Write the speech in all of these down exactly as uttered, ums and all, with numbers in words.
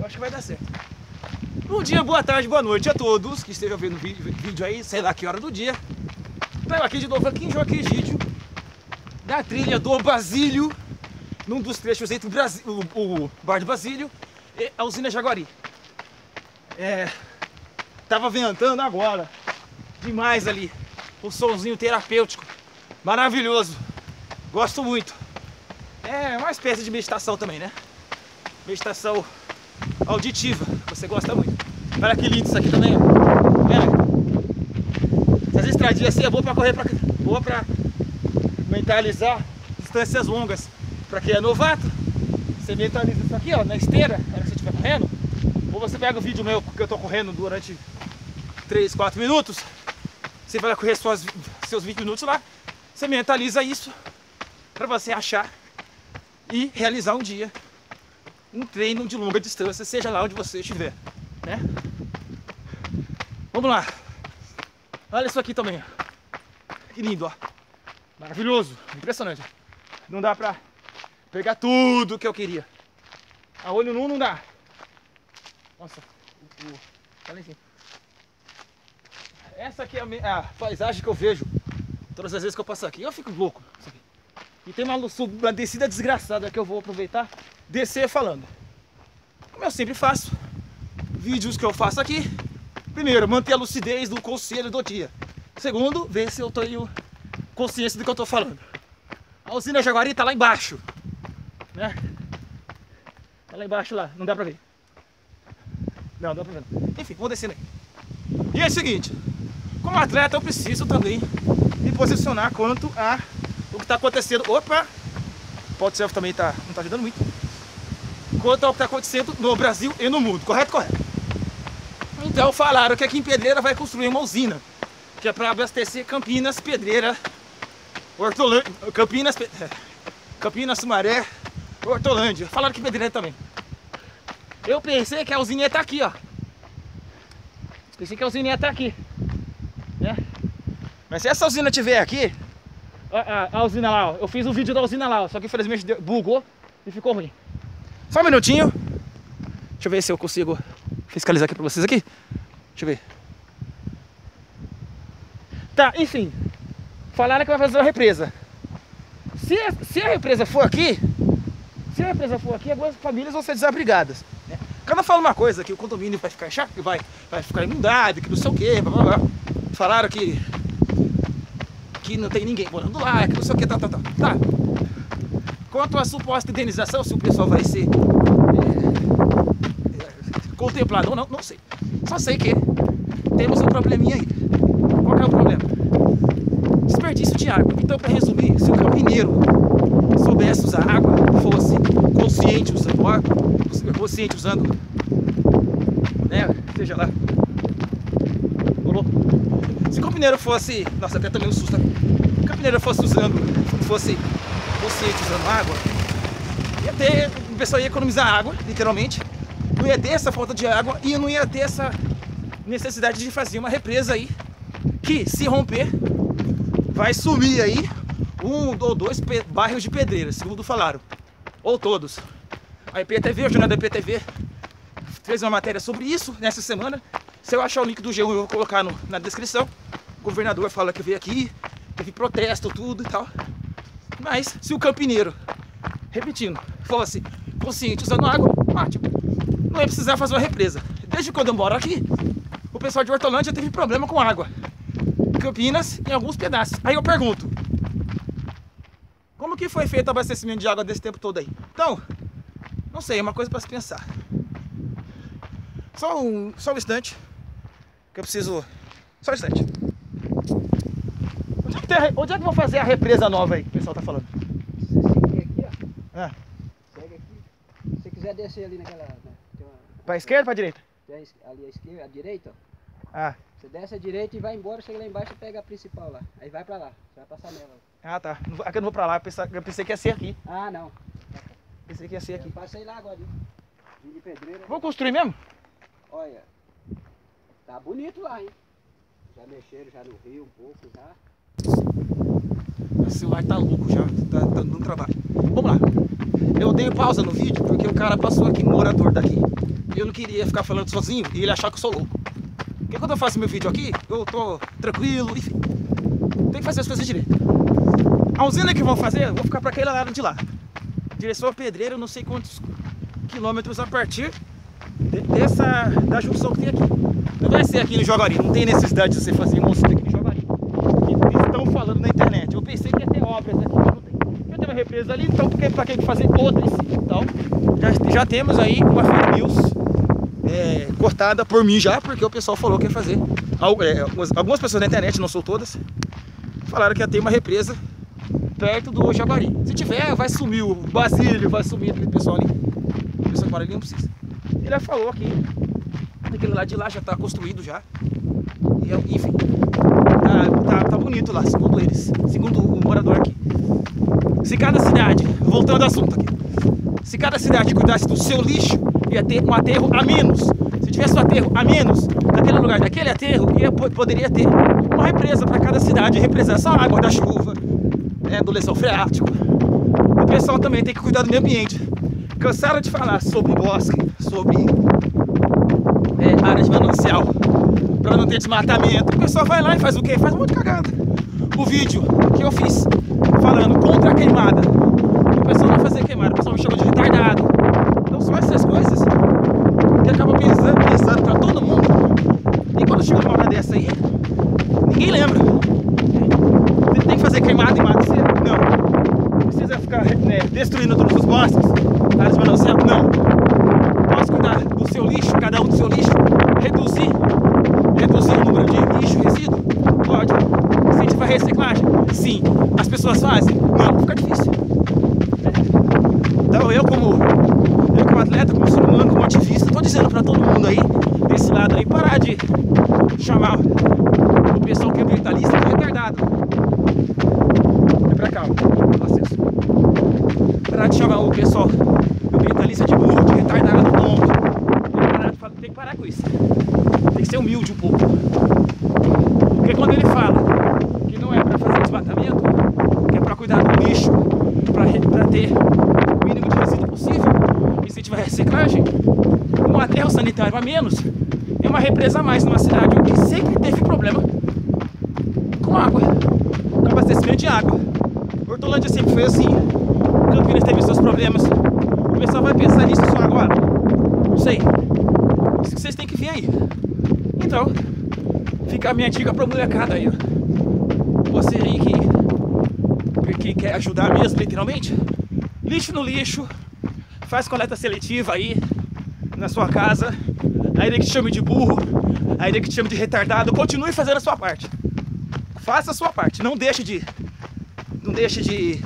Eu acho que vai dar certo. Bom dia, boa tarde, boa noite a todos que estejam vendo o vídeo, vídeo aí, sei lá que hora do dia. Estou aqui de novo aqui em Joaquim Egídio, da trilha do Basílio, num dos trechos entre o, Brasi o, o Bar do Basílio e a usina Jaguari. É, tava ventando agora, demais ali, o solzinho terapêutico, maravilhoso, gosto muito. É uma espécie de meditação também, né? Meditação auditiva, você gosta muito. Olha que lindo isso aqui também, ó. É. Essas estradinhas assim é boa pra correr, pra, boa pra mentalizar distâncias longas. Pra quem é novato, você mentaliza isso aqui, ó, na esteira, na hora que você estiver correndo. Ou você pega o vídeo meu que eu tô correndo durante três, quatro minutos. Você vai correr suas, seus vinte minutos lá. Você mentaliza isso pra você achar e realizar um dia um treino de longa distância, seja lá onde você estiver, né? Vamos lá. Olha isso aqui também, ó. Que lindo, ó. Maravilhoso, impressionante. Não dá pra pegar tudo que eu queria. A olho nu não dá. Nossa, o, o... olha aqui. Essa aqui é a, a paisagem que eu vejo todas as vezes que eu passo aqui. Eu fico louco. Isso aqui. E tem uma, uma descida desgraçada que eu vou aproveitar, descer falando. Como eu sempre faço, vídeos que eu faço aqui. Primeiro, manter a lucidez do conselho do dia. Segundo, ver se eu tenho consciência do que eu tô falando. A usina Jaguari tá lá embaixo, né? Tá lá embaixo lá, não dá pra ver. Não, não dá pra ver não. Enfim, vamos descendo aí. E é o seguinte, como atleta eu preciso também me posicionar quanto a o que tá acontecendo. Opa! O pó de selfie também tá, não tá ajudando muito. Quanto ao que tá acontecendo no Brasil e no mundo, correto? Correto. Então falaram que aqui em Pedreira vai construir uma usina, que é para abastecer Campinas, Pedreira, Hortolândia, Campinas, Campinas, Sumaré, Hortolândia. Falaram que Pedreira também. Eu pensei que a usina ia estar aqui, ó. Pensei que a usina ia estar aqui, né? Mas se essa usina tiver aqui, a, a, a usina lá, ó, eu fiz um vídeo da usina lá, ó, só que infelizmente bugou e ficou ruim. Só um minutinho. Deixa eu ver se eu consigo fiscalizar aqui pra vocês aqui. Deixa eu ver. Tá, enfim. Falaram que vai fazer uma represa. Se, se a represa for aqui, se a represa for aqui, algumas famílias vão ser desabrigadas, né? Cada fala uma coisa, que o condomínio vai ficar chato, que vai, vai ficar inundado, que não sei o que, blá, blá, blá. Falaram que que não tem ninguém morando lá, que não sei o que, tá, tá, tá. Tá. Quanto à suposta indenização, se o pessoal vai ser é, é, contemplado ou não, não sei. Só sei que temos um probleminha aí. Qual que é o problema? Desperdício de água. Então, para resumir, se o campineiro soubesse usar água, fosse consciente usando água, consciente usando, né, seja lá, rolou. Se o campineiro fosse, nossa, até também um susto. Se o campineiro fosse usando, fosse consciente usando água, ia ter, o pessoal ia economizar água, literalmente, não ia ter essa falta de água e não ia ter essa necessidade de fazer uma represa aí, que se romper, vai sumir aí um ou dois bairros de Pedreira, segundo falaram, ou todos. A I P T V, o jornal da I P T V, fez uma matéria sobre isso nessa semana. Se eu achar o link do G um eu vou colocar no, na descrição. O governador fala que veio aqui, teve protesto, tudo e tal. Mas se o campineiro, repetindo, fosse consciente usando água, ótimo. Não ia precisar fazer uma represa. Desde quando eu moro aqui, o pessoal de Hortolândia teve problema com água. Campinas, em alguns pedaços. Aí eu pergunto, como que foi feito o abastecimento de água desse tempo todo aí? Então, não sei, é uma coisa para se pensar. Só um, só um instante, que eu preciso... Só um instante. Onde é que, tem, onde é que vão fazer a represa nova aí, que o pessoal tá falando? Você segue aqui, ó. Ah. Segue aqui. Se você quiser descer ali naquela... Né, tem uma... Pra esquerda ou pra direita? Ali à esquerda, à direita, ó. Ah. Você desce à direita e vai embora, chega lá embaixo e pega a principal lá. Aí vai pra lá, você vai passar nela. Ah, tá. Aqui eu não vou pra lá, eu pensei, eu pensei que ia ser aqui. Ah, não. Pensei que ia ser aqui. Eu passei lá agora, vim de Pedreira. Vou construir mesmo? Olha, tá bonito lá, hein? Já mexeram já no rio um pouco, já. O celular tá louco já, tá, tá dando trabalho. Vamos lá. Eu dei pausa no vídeo porque o cara passou aqui, morador daqui. eu não queria ficar falando sozinho e ele achar que eu sou louco. Porque quando eu faço meu vídeo aqui, eu tô tranquilo, enfim. Tem que fazer as coisas direito. A usina que vão fazer, eu vou ficar para aquele lado de lá. Direção a Pedreira, eu não sei quantos quilômetros a partir de, dessa, da junção que tem aqui. Não vai ser aqui no Jaguari, não tem necessidade de você fazer uma usina aqui no Jaguari. Que estão falando na internet. Eu pensei que ia ter obras aqui, mas não tem. Eu tenho uma represa ali, então para que fazer outra em si? Então, já, já temos aí uma fake news é, cortada por mim já, porque o pessoal falou que ia fazer. Algumas pessoas na internet, não são todas, falaram que ia ter uma represa perto do Jaguari. Se tiver, vai sumir o Basílio, vai sumir aquele pessoal ali. O pessoal que mora ali não precisa. Ele já falou que aquele lado de lá já está construído já. E, enfim, tá, tá, tá bonito lá, segundo eles, segundo o morador aqui. Se cada cidade, voltando ao assunto aqui, se cada cidade cuidasse do seu lixo, ia ter um aterro a menos. Se tivesse um aterro a menos naquele lugar daquele aterro, ia, poderia ter uma represa para cada cidade, represar essa água da chuva, né, do lençol freático. O pessoal também tem que cuidar do meio ambiente. Cansaram de falar sobre bosque, sobre é, área de manancial, para não ter desmatamento. O pessoal vai lá e faz o quê? Faz um monte de cagada. O vídeo que eu fiz falando contra a queimada, o pessoal não fazer queimada, o pessoal me chamou de retardado. Então são essas coisas que acabam pensando, pensando para todo mundo. E quando chega uma hora dessa aí, ninguém lembra. Tem que fazer queimada em mata seca? Não. Precisa ficar né, destruindo todos os bosques, áreas de manancial? Não. Posso cuidar do seu lixo, cada um do seu lixo, reduzir, reduzir o número de lixo, resíduo? Pode. Incentivar a reciclagem? Sim. As pessoas fazem? Não, fica difícil. Então eu como, eu como atleta, como ser humano, como ativista, estou dizendo para todo mundo aí, desse lado aí, parar de chamar o pessoal que é ambientalista de retardado. É pra cá, ó. Acesso. Parar de chamar o pessoal ambientalista de burro, de retardado, tonto. Tem que parar, tem que parar com isso. Tem que ser humilde um pouco. Porque quando ele fala que não é pra fazer desmatamento, que é pra cuidar do lixo, pra, pra ter o mínimo de resíduo possível, e se tiver reciclagem, um aterro sanitário a menos, é uma represa a mais numa cidade onde sempre teve problema com água, com abastecimento de água. Hortolândia sempre foi assim, Campinas teve seus problemas. O pessoal vai pensar nisso só agora? Não sei. Isso que vocês têm que vir aí. Então, fica a minha dica pra molecada aí, ó. Você aí que, que quer ajudar mesmo, literalmente, lixo no lixo, faz coleta seletiva aí na sua casa. Ainda que te chame de burro, ainda que te chame de retardado, continue fazendo a sua parte. Faça a sua parte, não deixe de... Não deixe de...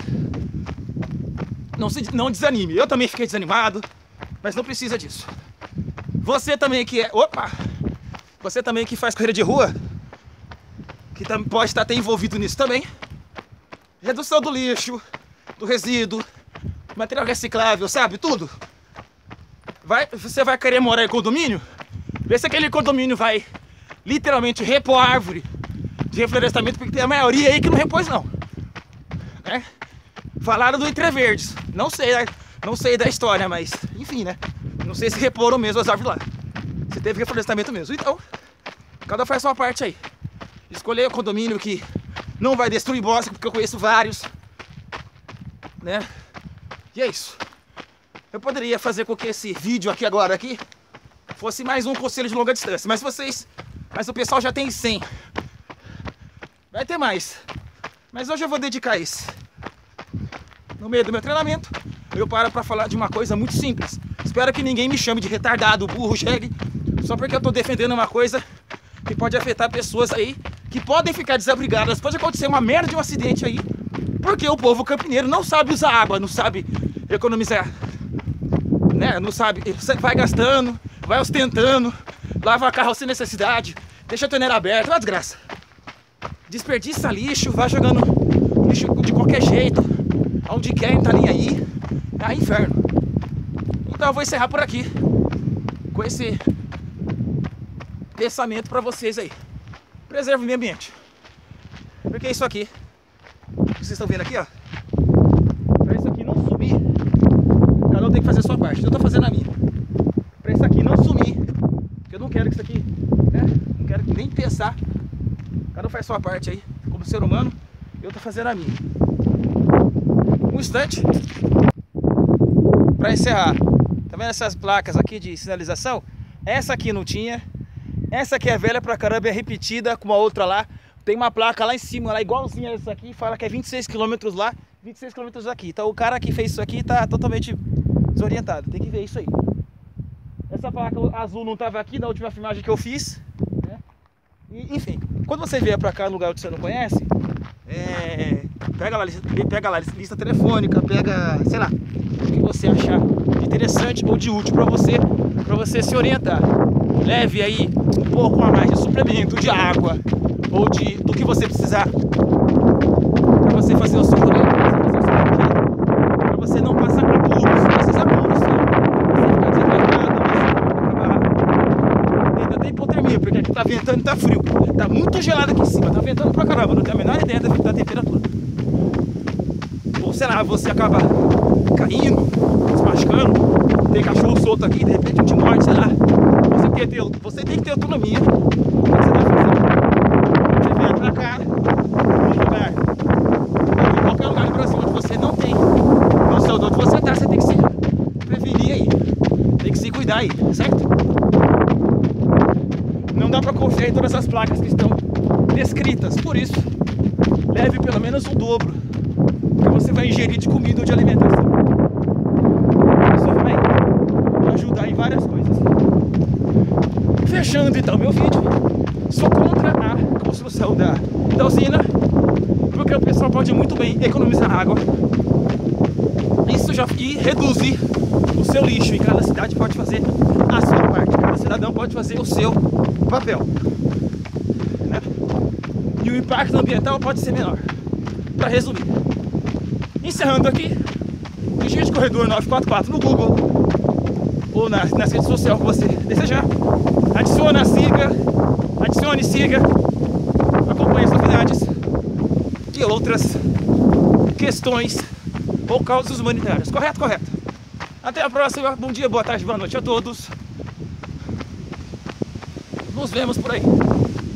Não, se, não desanime. Eu também fiquei desanimado, mas não precisa disso. Você também que é... Opa! Você também que faz corrida de rua, que pode estar até envolvido nisso também. Redução do lixo, do resíduo, material reciclável, sabe? Tudo. Vai, você vai querer morar em condomínio? Vê se aquele condomínio vai literalmente repor árvore de reflorestamento, porque tem a maioria aí que não repôs não. Né? Falaram do Entreverdes. Não sei, não sei da história, mas enfim, né? Não sei se reporam mesmo as árvores lá. Se teve reflorestamento mesmo. Então, cada um faz sua parte aí. Escolher o condomínio que não vai destruir bosque, porque eu conheço vários. Né? E é isso. Eu poderia fazer com que esse vídeo aqui agora aqui fosse mais um conselho de longa distância, mas vocês, mas o pessoal já tem cem. Vai ter mais. Mas hoje eu vou dedicar esse. No meio do meu treinamento, eu paro para falar de uma coisa muito simples. Espero que ninguém me chame de retardado, burro, jegue, só porque eu tô defendendo uma coisa que pode afetar pessoas aí que podem ficar desabrigadas. Pode acontecer uma merda de um acidente aí, porque o povo campineiro não sabe usar água, não sabe economizar, né? Não sabe, vai gastando, vai ostentando, lava carro sem necessidade, deixa a torneira aberta, é uma desgraça. Desperdiça lixo, vai jogando lixo de qualquer jeito, onde quer, tá nem aí, é inferno. Então eu vou encerrar por aqui com esse pensamento pra vocês aí. Preserve o meio ambiente, porque isso aqui que vocês estão vendo aqui, ó, pra isso aqui não subir, cada um tem que fazer a sua parte. Eu tô fazendo a minha. Pra isso aqui não subir, pensar. Cada um faz sua parte aí, como ser humano, eu tô fazendo a minha. Um instante para encerrar. Tá vendo essas placas aqui de sinalização? Essa aqui não tinha. Essa aqui é velha pra caramba, é repetida com uma outra lá. Tem uma placa lá em cima, lá igualzinha a essa aqui, fala que é vinte e seis quilômetros lá, vinte e seis quilômetros aqui. Então o cara que fez isso aqui tá totalmente desorientado, tem que ver isso aí. Essa placa azul não estava aqui na última filmagem que eu fiz, né? E, enfim, quando você vier pra cá no lugar que você não conhece, é, pega lá, pega lá lista telefônica, pega, sei lá, o que você achar de interessante ou de útil para você, para você se orientar. Leve aí um pouco a mais de suplemento, de água ou de do que você precisar para você fazer o seu suplemento, para você não passar apuros, esses apuros, você ficar desidratado, você acabar tendo até hipotermia, porque aqui tá ventando e tá frio, tá muito gelado aqui em cima, tá ventando pra caramba, não tenho a menor ideia da temperatura. Ou sei lá, você acaba caindo, se machucando, tem cachorro solto aqui, de repente um te morde, sei lá. Você tem que ter, você tem que ter autonomia. O que você vai fazer? Você vem pra cá, num lugar, em qualquer lugar do Brasil onde você não tem noção de onde você tá, você tem que se prevenir aí. Tem que se cuidar aí, certo? Não dá pra confiar em todas essas placas que estão descritas, por isso, leve pelo menos o dobro que você vai ingerir de comida ou de alimentação. Isso vai ajudar em várias coisas. Fechando então meu vídeo, sou contra a construção da, da usina, porque o pessoal pode muito bem economizar água isso já, e reduzir o seu lixo, e cada cidade pode fazer a sua parte, cada cidadão pode fazer o seu papel, né? E o impacto ambiental pode ser menor. Para resumir, encerrando aqui, digite Corredor novecentos e quarenta e quatro no Google ou nas, nas redes sociais que você desejar. Adicione, siga, adicione, siga, acompanhe as novidades e outras questões ou causas humanitárias. Correto? Correto. Até a próxima. Bom dia, boa tarde, boa noite a todos. Nos vemos por aí.